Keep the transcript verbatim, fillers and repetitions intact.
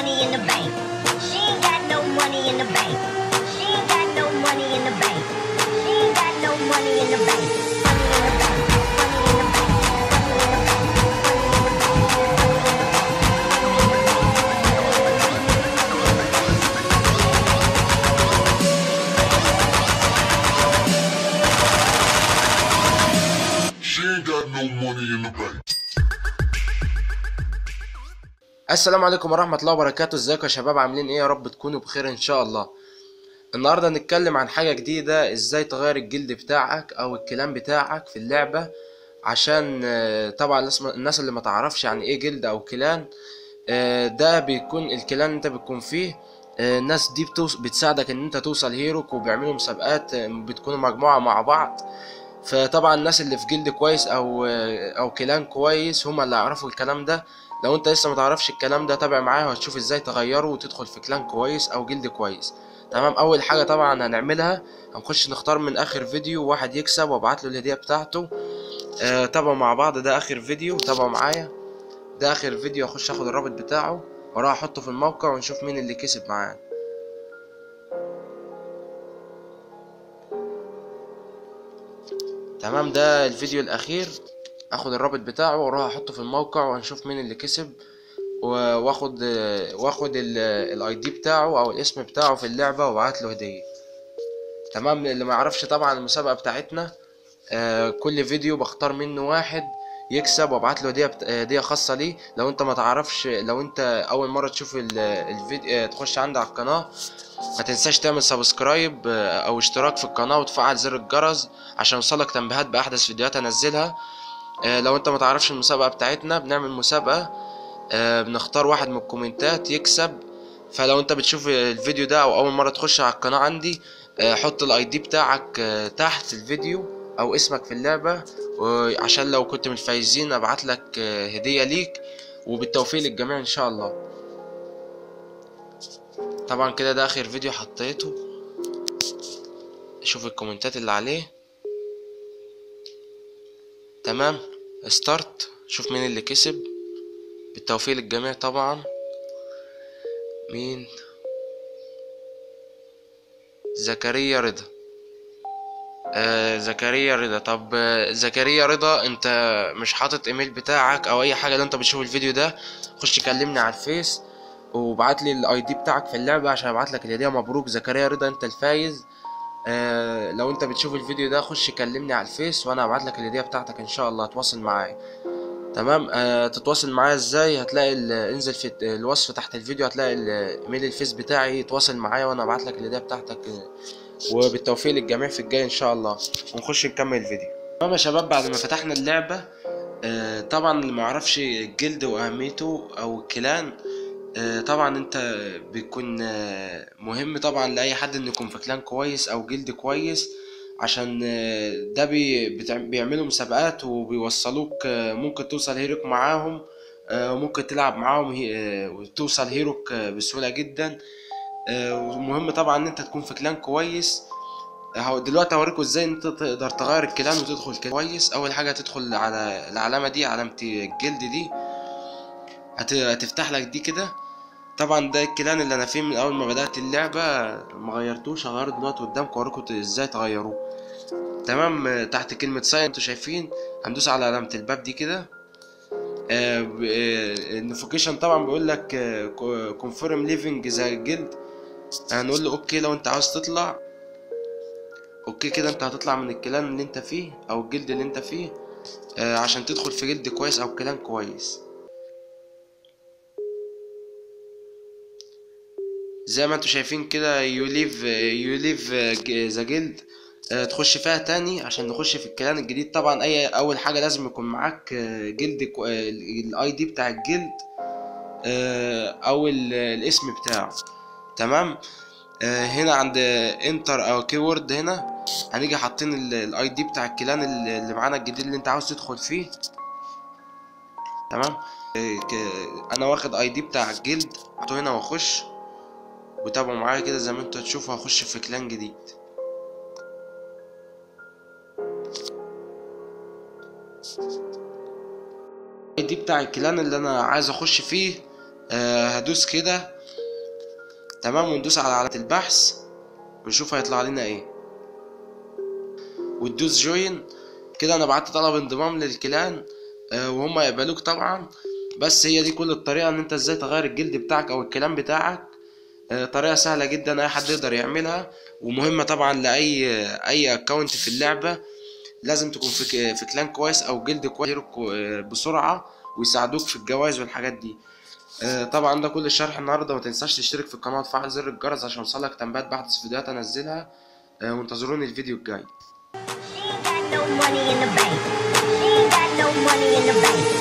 money in the bank. She ain't got no money in the bank. She ain't got no money in the bank. She ain't got no money in the bank. Money in the bank. Money in the bank. She ain't got no money in the bank. السلام عليكم ورحمة الله وبركاته. ازيكم يا شباب؟ عاملين ايه؟ يا رب تكونوا بخير ان شاء الله. النهاردة هنتكلم عن حاجة جديدة، ازاي تغير الجلد بتاعك او الكلام بتاعك في اللعبة. عشان آه، طبعا الناس الناس اللي ما تعرفش يعني ايه جلد او كلان. آه، ده بيكون الكلان انت بتكون فيه. آه، الناس دي بتوص... بتساعدك ان انت توصل هيروك، وبيعملوا مسابقات، آه، بتكونوا مجموعة مع بعض. فطبعا الناس اللي في جلد كويس او او كلان كويس هم اللي يعرفوا الكلام ده. لو انت لسه متعرفش الكلام ده، تابع معايا وهتشوف ازاي تغيره وتدخل في كلان كويس او جلد كويس. تمام. اول حاجه طبعا هنعملها، هنخش نختار من اخر فيديو واحد يكسب وابعت له الهديه بتاعته. آه تابعوا مع بعض، ده اخر فيديو، تابعوا معايا. ده اخر فيديو، اخش اخد الرابط بتاعه واروح احطه في الموقع ونشوف مين اللي كسب معانا. تمام. ده الفيديو الاخير، اخد الرابط بتاعه واروح احطه في الموقع وهنشوف مين اللي كسب، و- واخد واخد الاي دي بتاعه او الاسم بتاعه في اللعبة وابعت له هدية. تمام. اللي ما يعرفش طبعا المسابقة بتاعتنا، آه، كل فيديو بختار منه واحد يكسب وابعت له هدية بت- هدية خاصة ليه. لو انت ما تعرفش، لو انت اول مرة تشوف ال- الفيديو، آه، تخش عندي على القناة، ما تنساش تعمل سبسكرايب آه، او اشتراك في القناة وتفعل زر الجرس عشان يوصلك تنبيهات باحدث فيديوهات انزلها. آه، لو انت ما تعرفش المسابقة بتاعتنا، بنعمل مسابقة، آه، بنختار واحد من الكومنتات يكسب. فلو انت بتشوف الفيديو ده او اول مرة تخش على القناة عندي، آه، حط الاي دي بتاعك آه، تحت الفيديو او اسمك في اللعبة، وعشان لو كنت من الفايزين ابعت لك آه، هدية ليك. وبالتوفيق للجميع ان شاء الله. طبعا كده ده اخر فيديو حطيته، شوف الكومنتات اللي عليه. تمام. ستارت، شوف مين اللي كسب. بالتوفيق للجميع طبعا. مين؟ زكريا رضا. آه زكريا رضا. طب آه زكريا رضا، انت مش حاطط ايميل بتاعك او اي حاجه؟ لو انت بتشوف الفيديو ده، خش كلمني على الفيس وابعت لي الاي دي بتاعك في اللعبه عشان ابعت لك الهديه. مبروك زكريا رضا، انت الفايز. آه لو انت بتشوف الفيديو ده، خش كلمني على الفيس وانا هبعت لك الهديه بتاعتك ان شاء الله. تواصل معايا. تمام. آه تتواصل معايا ازاي؟ هتلاقي ال- انزل في الوصف تحت الفيديو، هتلاقي الايميل الفيس بتاعي. تواصل معايا وانا هبعت لك الهديه بتاعتك. آه، وبالتوفيق للجميع في الجاي ان شاء الله. ونخش نكمل الفيديو. تمام يا شباب، بعد ما فتحنا اللعبة، آه، طبعا اللي ما يعرفش الجلد واهميته او الكلان، آه، طبعا انت بيكون آه، مهم طبعا لاي حد انه يكون في كلان كويس او جلد كويس. عشان آه، ده بي بتع- بيعملوا مسابقات وبيوصلوك، آه، ممكن توصل هيروك معاهم، آه، وممكن تلعب معاهم هي- آه، وتوصل هيروك آه، بسهولة جدا. آه، ومهم طبعا ان انت تكون في كلان كويس. هو دلوقتي هوريكم ازاي انت تقدر تغير الكلام وتدخل كده كويس. اول حاجه هتدخل على العلامه دي، علامه الجلد دي، هت... هتفتح لك دي كده. طبعا ده الكلان اللي انا فيه من اول ما بدات اللعبه، ما غيرتوش. هغيره دلوقتي قدامكم واوريكم ازاي تغيروه. تمام. تحت كلمه ساين انتوا شايفين، هندوس على علامه الباب دي كده. النوتيفيكيشن طبعا بيقول لك كونفيرم ليفنج ذا جلد. هنقول له اوكي لو انت عاوز تطلع. اوكي كده انت هتطلع من الكلان اللي انت فيه او الجلد اللي انت فيه، آه عشان تدخل في جلد كويس او كلان كويس. زي ما انتوا شايفين كده، يو ليف يو ليف ذا جلد. تخش فيها تاني عشان نخش في الكلان الجديد. طبعا اي اول حاجه لازم يكون معاك آه، جلد كو... الاي دي بتاع الجلد، آه، او ال- الاسم بتاعه. تمام. آه، هنا عند انتر او كيورد، هنا هنيجي حاطين الاي دي بتاع الكلان اللي اللي معانا الجديد اللي انت عاوز تدخل فيه. تمام. آه، ك- انا واخد اي دي بتاع الجلد، حطه هنا واخش. وتابعوا معايا كده زي ما انتوا هتشوفوا، هخش في كلان جديد. الاي دي بتاع الكلان اللي انا عايز اخش فيه، آه، هدوس كده تمام، وندوس على علامة البحث ونشوف هيطلع لنا ايه، وتدوس جوين. كده انا بعت طلب انضمام للكلان آه وهم يقبلوك طبعا. بس هي دي كل الطريقة ان انت ازاي تغير الجلد بتاعك او الكلان بتاعك. آه طريقة سهلة جدا، اي حد يقدر يعملها، ومهمة طبعا لاي اي اكونت في اللعبة. لازم تكون في في كلان كويس او جلد كويس بسرعة ويساعدوك في الجوائز والحاجات دي. آه طبعا ده كل الشرح النهارده. ما تنساش تشترك في القناة وتفعل زر الجرس عشان يوصلك تنبيهات باحدث فيديوهات انزلها. آه وانتظروني الفيديو الجاي. She ain't got no money in the bank. She ain't got no money in the bank.